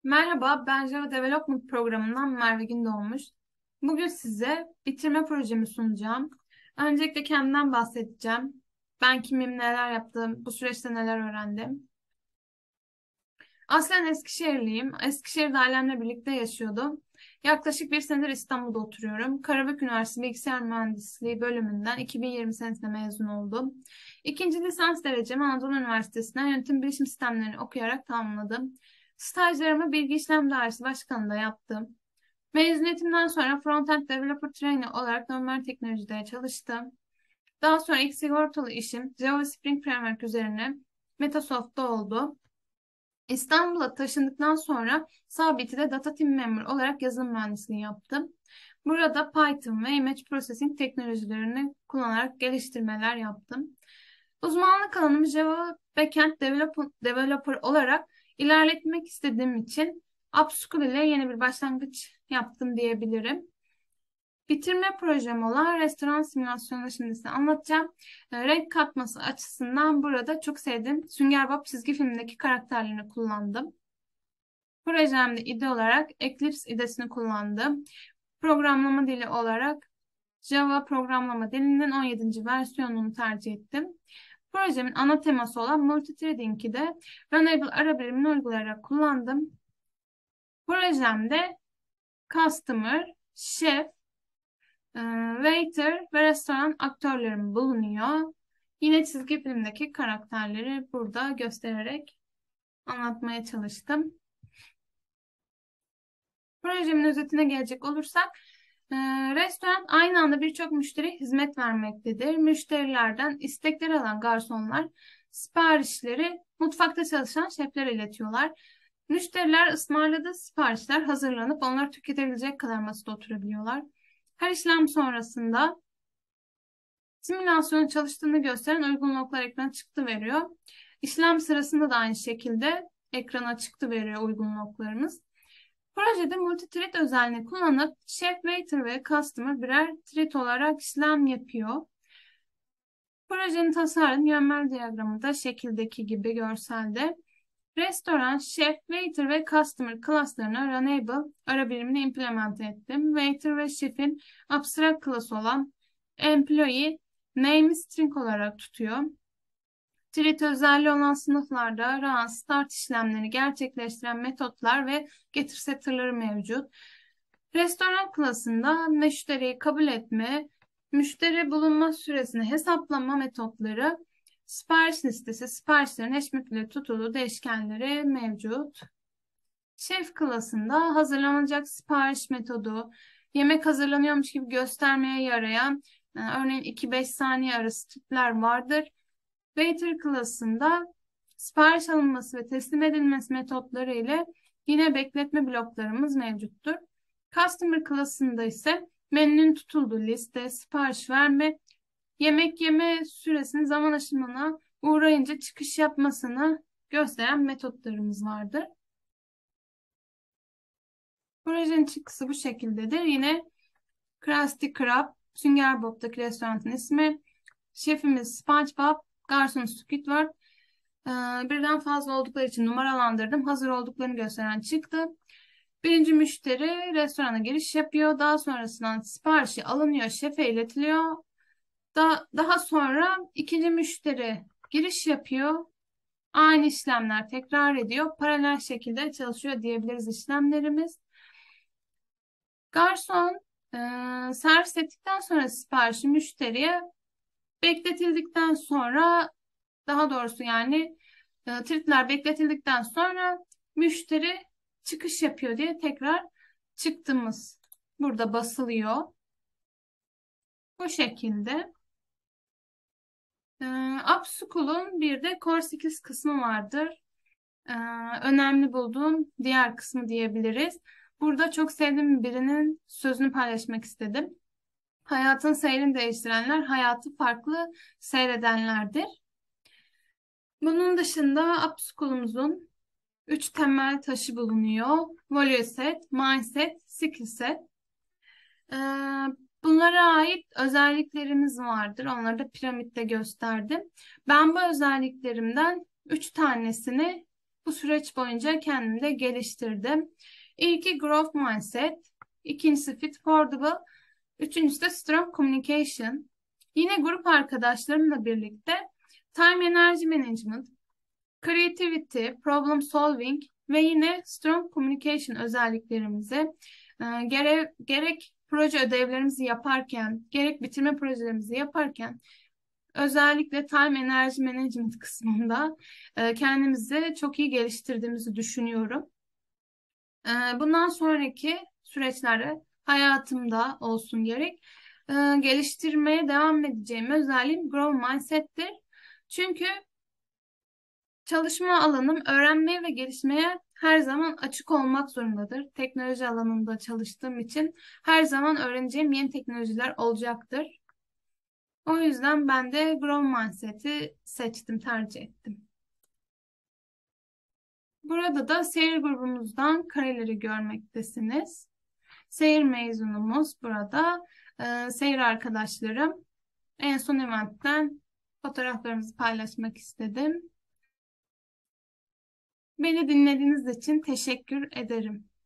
Merhaba, ben Java Development programından Merve Gündoğmuş. Bugün size bitirme projemi sunacağım. Öncelikle kendimden bahsedeceğim. Ben kimim, neler yaptım, bu süreçte neler öğrendim. Aslen Eskişehirliyim. Eskişehir'de ailemle birlikte yaşıyordum. Yaklaşık bir senedir İstanbul'da oturuyorum. Karabük Üniversitesi Bilgisayar Mühendisliği bölümünden 2020 senesinde mezun oldum. İkinci lisans derecemi Anadolu Üniversitesi'nden yönetim bilişim sistemlerini okuyarak tamamladım. Stajlarımı Bilgi İşlem Dairesi Başkanı'nda yaptım. Mezuniyetimden sonra Frontend Developer Trainee olarak Nömer Teknoloji'de çalıştım. Daha sonra ilk sigortalı işim Java Spring Framework üzerine Metasoft'ta oldu. İstanbul'a taşındıktan sonra Sabiti'de Data Team Member olarak yazılım mühendisliği yaptım. Burada Python ve Image Processing teknolojilerini kullanarak geliştirmeler yaptım. Uzmanlık alanımı Java Backend Developer olarak ilerletmek istediğim için Upschool ile yeni bir başlangıç yaptım diyebilirim. Bitirme projem olan restoran simülasyonunu şimdi size anlatacağım. Renk katması açısından burada çok sevdiğim Sünger Bob çizgi filmindeki karakterlerini kullandım. Projemde IDE olarak Eclipse IDE'sini kullandım. Programlama dili olarak Java programlama dilinin 17. versiyonunu tercih ettim. Projemin ana teması olan multithreading'i de Runable ara birimini uygulayarak kullandım. Projemde Customer, Chef, waiter ve restoran aktörlerim bulunuyor. Yine çizgi filmdeki karakterleri burada göstererek anlatmaya çalıştım. Projemin özetine gelecek olursak, e, restoran aynı anda birçok müşteri hizmet vermektedir. Müşterilerden istekleri alan garsonlar siparişleri mutfakta çalışan şeflere iletiyorlar. Müşteriler ısmarladığı siparişler hazırlanıp onlar tüketebilecek kadar masada oturabiliyorlar. Her işlem sonrasında simülasyonun çalıştığını gösteren uygun loglar ekrana çıktı veriyor. İşlem sırasında da aynı şekilde ekrana çıktı veriyor uygun loglarımız. Projede multi-thread özelliğini kullanıp chef, waiter ve customer birer thread olarak işlem yapıyor. Projenin tasarım yönmel diyagramı da şekildeki gibi görselde. Restoran, chef, waiter ve customer classlarına Runnable ara birimini implement ettim. Waiter ve chef'in abstract class olan employee name'i string olarak tutuyor. Thread özelliği olan sınıflarda run, start işlemlerini gerçekleştiren metotlar ve getir setter'ları mevcut. Restoran klasında müşteriyi kabul etme, müşteri bulunma süresini hesaplama metotları, sipariş listesi, siparişlerin eş müfle tutulu değişkenleri mevcut. Şef klasında hazırlanacak sipariş metodu, yemek hazırlanıyormuş gibi göstermeye yarayan, örneğin 2-5 saniye arası tipler vardır. Waiter klasında sipariş alınması ve teslim edilmesi metotları ile yine bekletme bloklarımız mevcuttur. Customer klasında ise menünün tutulduğu liste, sipariş verme, yemek yeme süresinin zaman aşımına uğrayınca çıkış yapmasını gösteren metotlarımız vardır. Projenin çıktısı bu şekildedir. Yine Krusty Krab, Sünger Bob'taki restoranın ismi. Şefimiz SpongeBob, garson Squidward. Birden fazla oldukları için numaralandırdım. Hazır olduklarını gösteren çıktı. Birinci müşteri restorana giriş yapıyor. Daha sonrasında siparişi alınıyor, şefe iletiliyor. Daha sonra ikinci müşteri giriş yapıyor. Aynı işlemler tekrar ediyor. Paralel şekilde çalışıyor diyebiliriz işlemlerimiz. Garson servis ettikten sonra siparişi müşteriye bekletildikten sonra daha doğrusu yani tripler bekletildikten sonra müşteri çıkış yapıyor diye tekrar çıktığımız burada basılıyor. Bu şekilde. Upschool'un bir de Core 8 kısmı vardır. Ee, Önemli bulduğum diğer kısmı diyebiliriz. Burada çok sevdiğim birinin sözünü paylaşmak istedim. Hayatın seyrini değiştirenler hayatı farklı seyredenlerdir. Bunun dışında Upschool'umuzun 3 temel taşı bulunuyor. Value set, mindset, skill set. Ee, Bunlara ait özelliklerimiz vardır. Onları da piramitte gösterdim. Ben bu özelliklerimden 3 tanesini bu süreç boyunca kendimi de geliştirdim. İlki Growth Mindset, ikincisi Fit for the Goal, üçüncüsü de Strong Communication. Yine grup arkadaşlarımla birlikte Time Energy Management, Creativity, Problem Solving ve yine Strong Communication özelliklerimizi gerek proje ödevlerimizi yaparken, gerek bitirme projelerimizi yaparken özellikle Time Energy Management kısmında kendimizi çok iyi geliştirdiğimizi düşünüyorum. Bundan sonraki süreçlerde hayatımda olsun gerek geliştirmeye devam edeceğim özelliğim Grow Mindset'tir. Çünkü çalışma alanım öğrenmeye ve gelişmeye her zaman açık olmak zorundadır. Teknoloji alanında çalıştığım için her zaman öğreneceğim yeni teknolojiler olacaktır. O yüzden ben de Grow Mindset'i seçtim, tercih ettim. Burada da seyir grubumuzdan kareleri görmektesiniz. Seyir mezunumuz burada. Seyir arkadaşlarım. En son eventten fotoğraflarımızı paylaşmak istedim. Beni dinlediğiniz için teşekkür ederim.